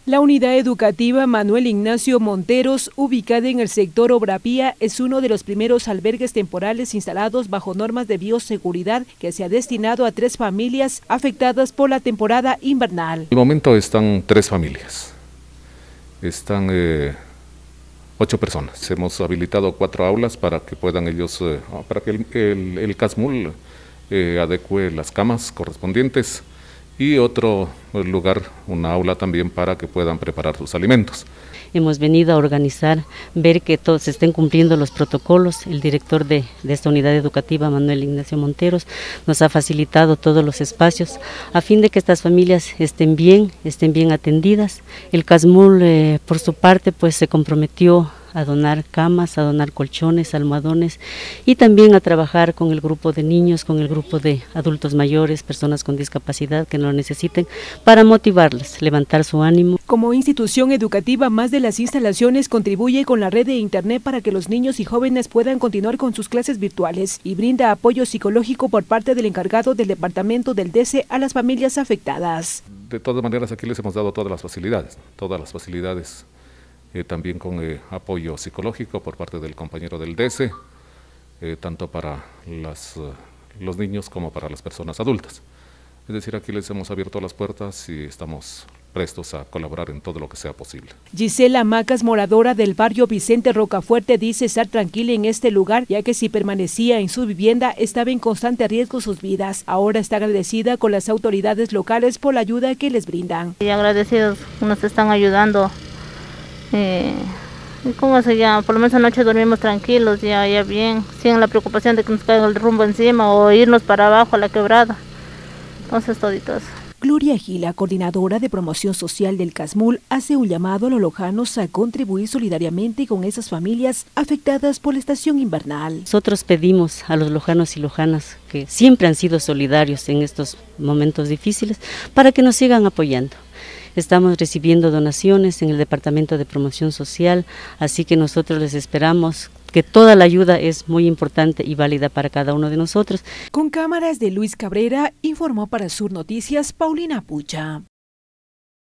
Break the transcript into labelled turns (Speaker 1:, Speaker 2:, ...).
Speaker 1: La unidad educativa Manuel Ignacio Monteros, ubicada en el sector Obrapía, es uno de los primeros albergues temporales instalados bajo normas de bioseguridad que se ha destinado a 3 familias afectadas por la temporada invernal.
Speaker 2: En el momento están 3 familias, están 8 personas. Hemos habilitado 4 aulas para que puedan ellos, para que el CASMUL adecue las camas correspondientes, y otro lugar, una aula también para que puedan preparar sus alimentos.
Speaker 3: Hemos venido a organizar, ver que todos estén cumpliendo los protocolos. El director de esta unidad educativa, Manuel Ignacio Monteros, nos ha facilitado todos los espacios a fin de que estas familias estén bien atendidas. El CASMUL, por su parte, pues se comprometió a donar camas, a donar colchones, almohadones y también a trabajar con el grupo de niños, con el grupo de adultos mayores, personas con discapacidad que lo necesiten, para motivarles, levantar su ánimo.
Speaker 1: Como institución educativa, más de las instalaciones contribuye con la red de internet para que los niños y jóvenes puedan continuar con sus clases virtuales y brinda apoyo psicológico por parte del encargado del departamento del DC a las familias afectadas.
Speaker 2: De todas maneras, aquí les hemos dado todas las facilidades, también con apoyo psicológico por parte del compañero del DC, tanto para los niños como para las personas adultas. Es decir, aquí les hemos abierto las puertas y estamos prestos a colaborar en todo lo que sea posible.
Speaker 1: Gisela Macas, moradora del barrio Vicente Rocafuerte, dice estar tranquila en este lugar, ya que si permanecía en su vivienda estaba en constante riesgo sus vidas. Ahora está agradecida con las autoridades locales por la ayuda que les brindan.
Speaker 4: Y agradecidos, nos están ayudando. ¿Cómo se llama? Por lo menos anoche dormimos tranquilos, ya bien, sin la preocupación de que nos caiga el rumbo encima o irnos para abajo a la quebrada. Entonces todito eso.
Speaker 1: Gloria Gila, coordinadora de promoción social del CASMUL, hace un llamado a los lojanos a contribuir solidariamente con esas familias afectadas por la estación invernal.
Speaker 3: Nosotros pedimos a los lojanos y lojanas que siempre han sido solidarios en estos momentos difíciles para que nos sigan apoyando. Estamos recibiendo donaciones en el Departamento de Promoción Social, así que nosotros les esperamos, que toda la ayuda es muy importante y válida para cada uno de nosotros.
Speaker 1: Con cámaras de Luis Cabrera, informó para Sur Noticias Paulina Pucha.